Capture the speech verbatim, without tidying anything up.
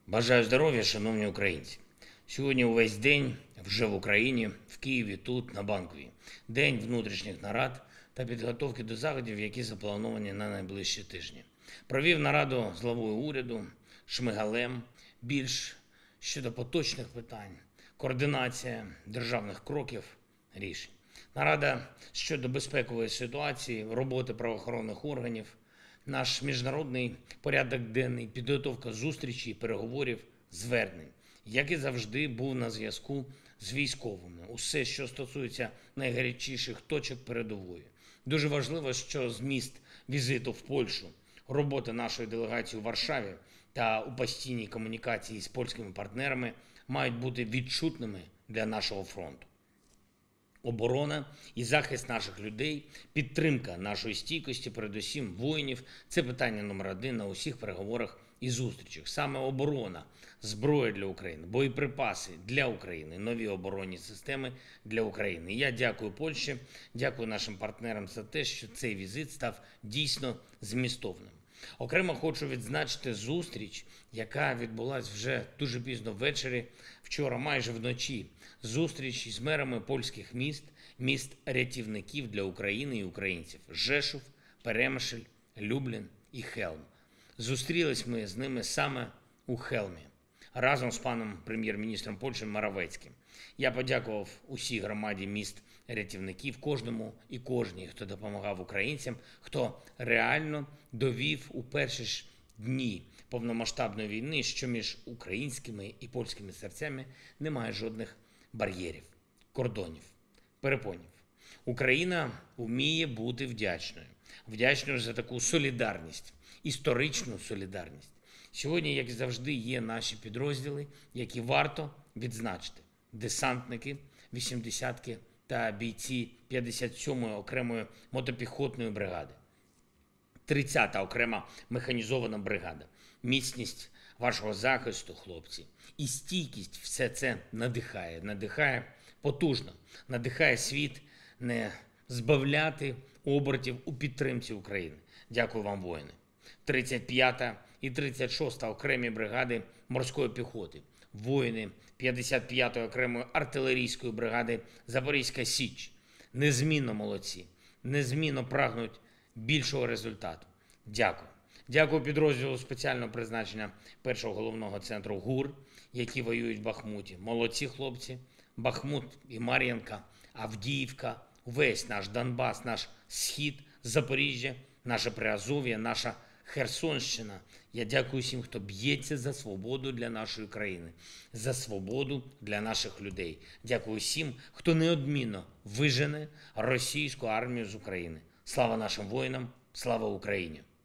Бажаю здоров'я, шановні українці. Сьогодні увесь день вже в Україні, в Києві, тут, на Банковій. День внутрішніх нарад та підготовки до заходів, які заплановані на найближчі тижні. Провів нараду з главою уряду, Шмигалем, більш щодо поточних питань, координація державних кроків, рішень. Нарада щодо безпекової ситуації, роботи правоохоронних органів, наш міжнародний порядок денний, підготовка зустрічей, переговорів, звернень. Як і завжди, був на зв'язку з військовими. Усе, що стосується найгарячіших точок передової. Дуже важливо, що зміст візиту в Польщу, робота нашої делегації у Варшаві та у постійній комунікації з польськими партнерами мають бути відчутними для нашого фронту. Оборона і захист наших людей, підтримка нашої стійкості, передусім воїнів – це питання номер один на усіх переговорах і зустрічах. Саме оборона, зброя для України, боєприпаси для України, нові оборонні системи для України. Я дякую Польщі, дякую нашим партнерам за те, що цей візит став дійсно змістовним. Окремо хочу відзначити зустріч, яка відбулася вже дуже пізно ввечері, вчора майже вночі. Зустріч із мерами польських міст, міст-рятівників для України і українців – Жешув, Перемишль, Люблін і Хелм. Зустрілись ми з ними саме у Хелмі, разом з паном прем'єр-міністром Польщі Моравецьким. Я подякував усій громаді міст-рятівників, кожному і кожній, хто допомагав українцям, хто реально довів у перші ж дні повномасштабної війни, що між українськими і польськими серцями немає жодних бар'єрів, кордонів, перепонів. Україна вміє бути вдячною. Вдячною за таку солідарність, історичну солідарність. Сьогодні, як і завжди, є наші підрозділи, які варто відзначити. Десантники, вісімдесятки та бійці п'ятдесят сьомої окремої мотопіхотної бригади. тридцята окрема механізована бригада. Міцність вашого захисту, хлопці, і стійкість – все це надихає. Надихає потужно, надихає світ не збавляти обертів у підтримці України. Дякую вам, воїни. тридцять п'ята і тридцять шоста окремі бригади морської піхоти. Воїни п'ятдесят п'ятої окремої артилерійської бригади Запорізька Січ. Незмінно молодці, незмінно прагнуть більшого результату. Дякую. Дякую підрозділу спеціального призначення першого головного центру ГУР, які воюють в Бахмуті. Молодці хлопці. Бахмут і Мар'їнка, Авдіївка, весь наш Донбас, наш Схід, Запоріжжя, наше Приазов'я, наша Херсонщина. Я дякую всім, хто б'ється за свободу для нашої країни, за свободу для наших людей. Дякую всім, хто неодмінно вижене російську армію з України. Слава нашим воїнам, слава Україні!